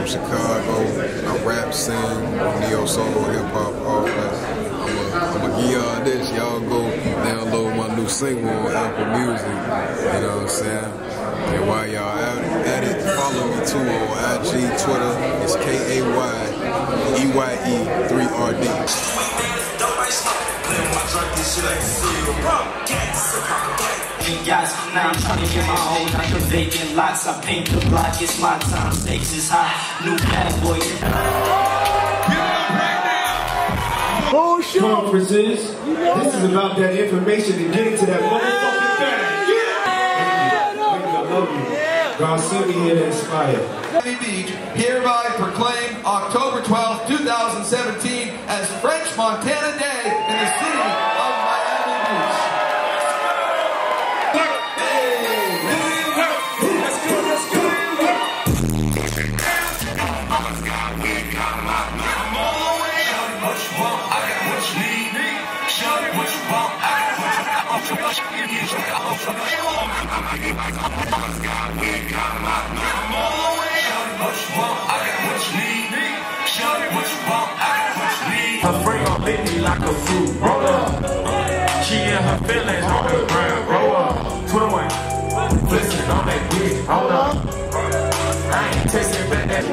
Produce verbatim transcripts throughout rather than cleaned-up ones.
from Chicago. I rap, sing, neo soul, hip hop, all that. I'm gonna give y'all this. Y'all go download my new single on Apple Music. You know what I'm saying? And while y'all at it, follow me too on I G, Twitter. It's K A Y E Y E three R D. Hey guys, now I'm trying to get my own like a vacant lots. I paint the block, it's my time. Stakes is high, new bad boy. Oh, sure. Conferences. You know this that. Is about that information and getting to that motherfucking bag. Yeah! yeah. I love you. Yeah. God sent me here to inspire. Beach hereby proclaim October twelfth, two thousand seventeen as French Montana Day in the city of Miami Beach. Her friend gon' lick me like a fruit. Roll up. She in her feelings on the ground. Roll up. twenty-one. Listen on that dick. Hold up. I ain't tasting back that.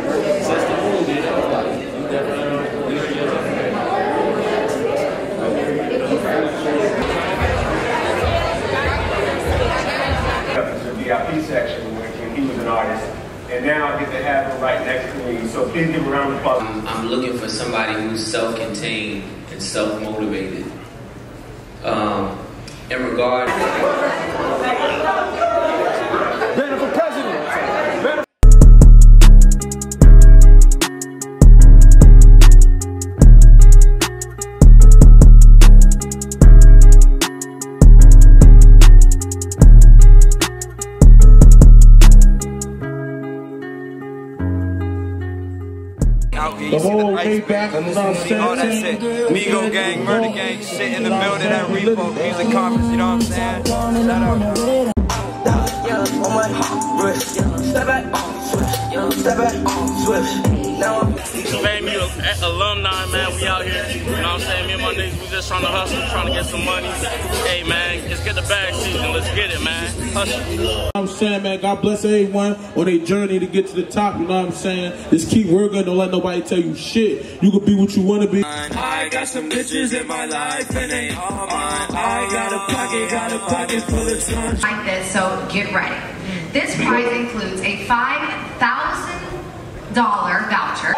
The V I P section when he was an artist, and now I get to have him right next to me. So please give a round of applause. I'm, I'm looking for somebody who's self-contained and self-motivated. Um, in regard. Better for president. Better. The whole way back in all that shit. Migo gang, murder gang, shit in the building at Revolt music conference, you know what I'm saying? Shout out. Baby, alumni, man, we out here. You know what I'm saying? Me and my niggas, we just trying to hustle, trying to get some money. Hey, man, let's get the bag season. Let's get it, man. Hustle. You know what I'm saying, man? God bless everyone on their journey to get to the top. You know what I'm saying? Just keep working. Don't let nobody tell you shit. You can be what you want to be. I got some bitches in my life and they all mine. I got a pocket, got a pocket full of tons. Like this, so get ready. This prize includes a five thousand dollar voucher.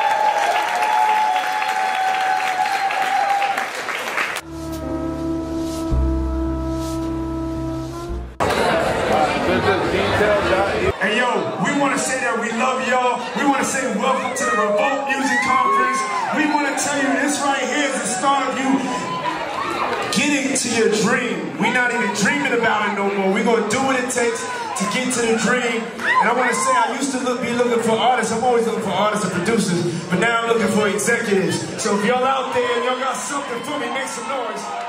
Hey yo, we want to say that we love y'all. We want to say welcome to the Revolt Music Conference. We want to tell you this right here is the start of you getting to your dream. We're not even dreaming about it no more. We're going to do what it takes to get to the dream. And I want to say I used to look, be looking for artists. I'm always looking for artists and producers. But now I'm looking for executives. So if y'all out there and y'all got something for me, make some noise.